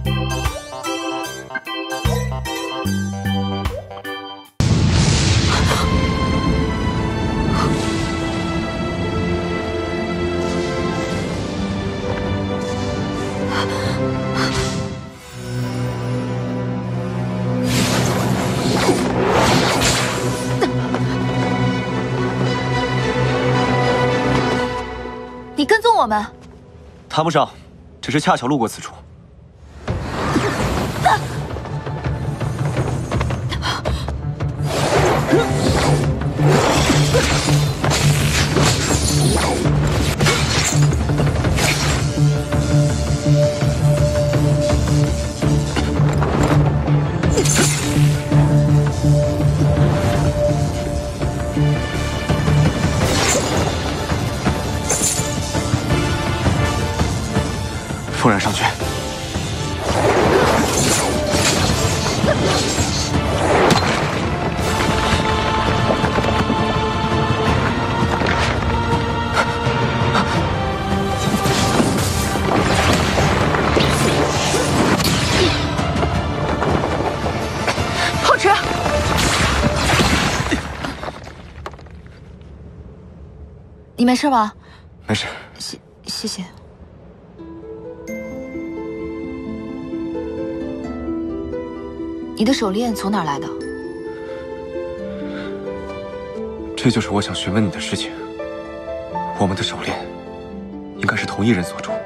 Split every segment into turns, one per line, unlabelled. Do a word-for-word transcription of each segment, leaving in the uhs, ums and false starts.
你跟踪我们？
谈不上，只是恰巧路过此处。
啊
风染上去。
后池，你没事吧？
没事。
谢谢谢。 你的手链从哪儿来的？
这就是我想询问你的事情。我们的手链应该是同一人所铸。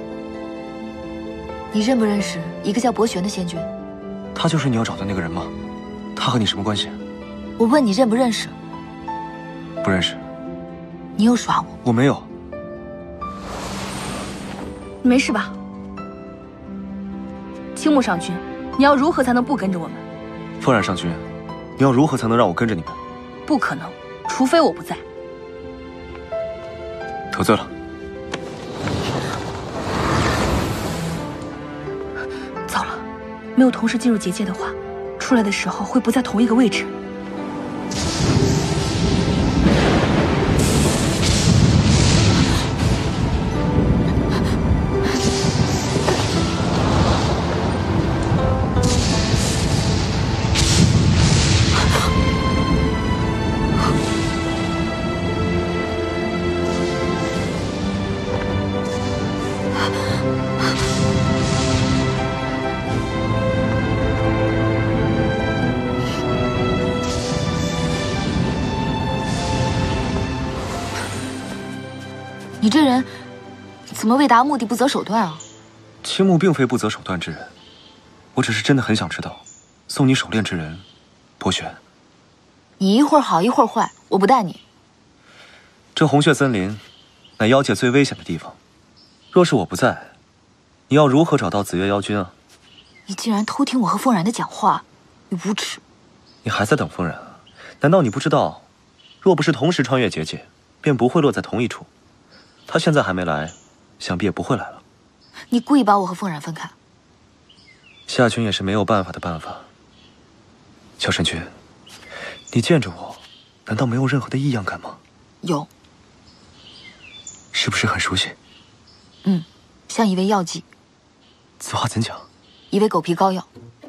你认不认识一个叫博玄的仙君？
他就是你要找的那个人吗？他和你什么关系？
我问你认不认识？
不认识。
你又耍我？
我没有。
你没事吧？青木上君。 你要如何才能不跟着我们？
风染上君，你要如何才能让我跟着你们？
不可能，除非我不在。
得罪了。
糟了，没有同时进入结界的话，出来的时候会不在同一个位置。
你这人怎么为达目的不择手段啊？
青木并非不择手段之人，我只是真的很想知道，送你手链之人，博玄。
你一会儿好一会儿坏，我不带你。
这红血森林，乃妖界最危险的地方。若是我不在，你要如何找到紫月妖君啊？
你竟然偷听我和风然的讲话，你无耻！
你还在等风然啊？难道你不知道，若不是同时穿越结界，便不会落在同一处。 他现在还没来，想必也不会来了。
你故意把我和风然分开，
夏君也是没有办法的办法。萧神君，你见着我，难道没有任何的异样感吗？
有。
是不是很熟悉？
嗯，像一味药剂。
此话怎讲？
一味狗皮膏药，